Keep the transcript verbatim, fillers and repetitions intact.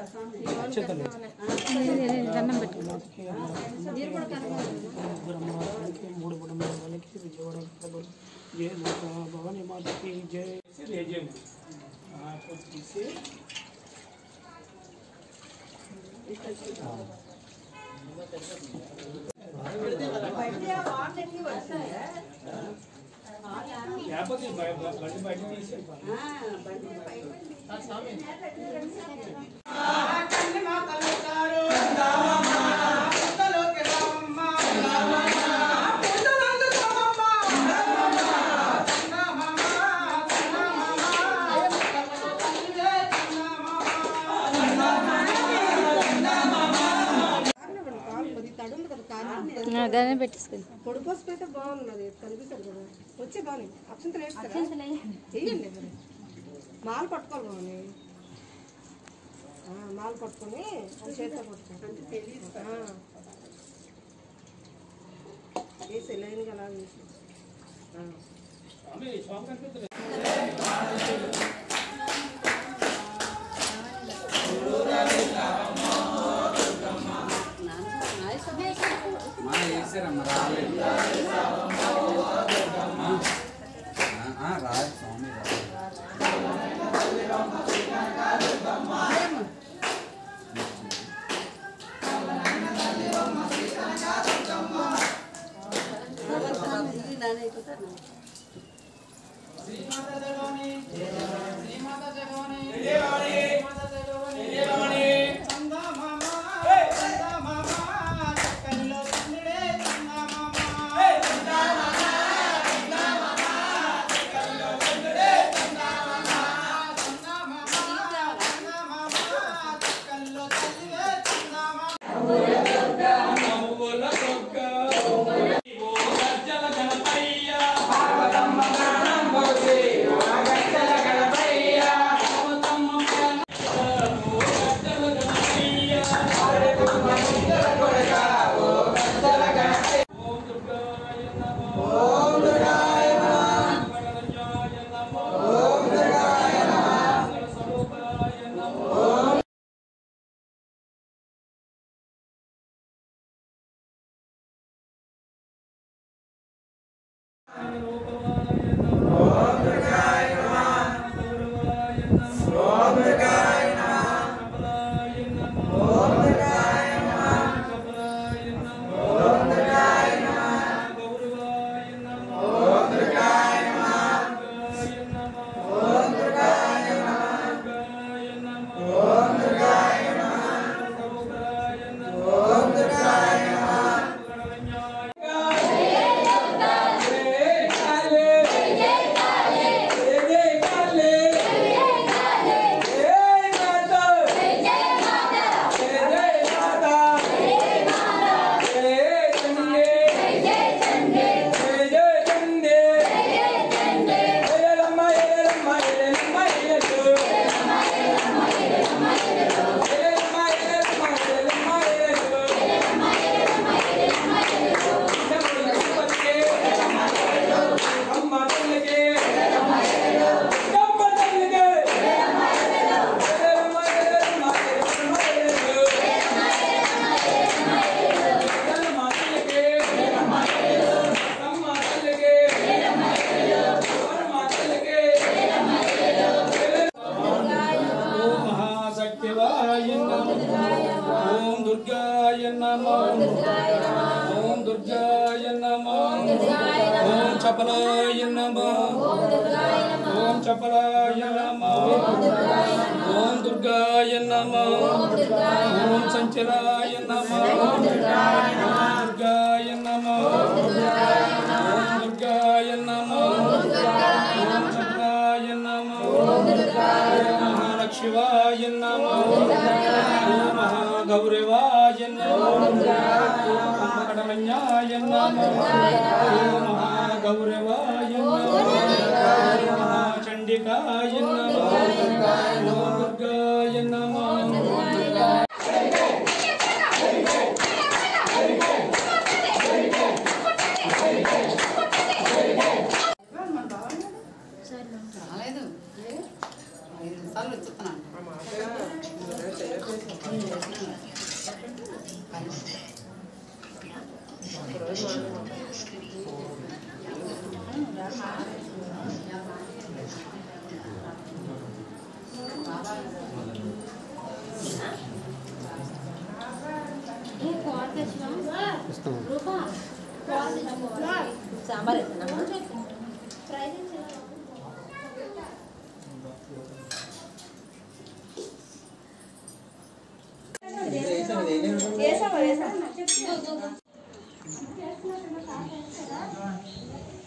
దండం పెట్టుకో మూడు వాళ్ళకి విజయవాడ జయ దుర్గా భవానీ మాతకి జయ తీసి బండి బయట తీసి దాన్ని పెట్టేసుకుంది పొడిపోసిపోతే బాగున్నది కనిపిస్తుంది కదా వచ్చే బాగుంది అక్షంతలు వేయండి మాల పట్టుకోవాలి బాగుంది మాల పట్టుకొని చేతితో పట్టుకోండి వేసి లైన్గా అలా వేసి రాజ్ స్వామి चपलाय नमः ओम चपलाय नमः ओम दुर्गाय नमः ओम संचलाय नमः ओम दुर्गाय नमः ओम दुर्गाय नमः ओम चपलाय नमः ओम महालक्ष्मीवाय नमः ओम महागौरवाय नमः ओम कटमन्याय नमः ओम गौरवाय नमः महाचंडिकाय नमः ओम दुर्गाय नमः రాలేదు ఐదు నిమిషాలు వచ్చేస్తున్నాను సాంబార్ వేసావా వేసా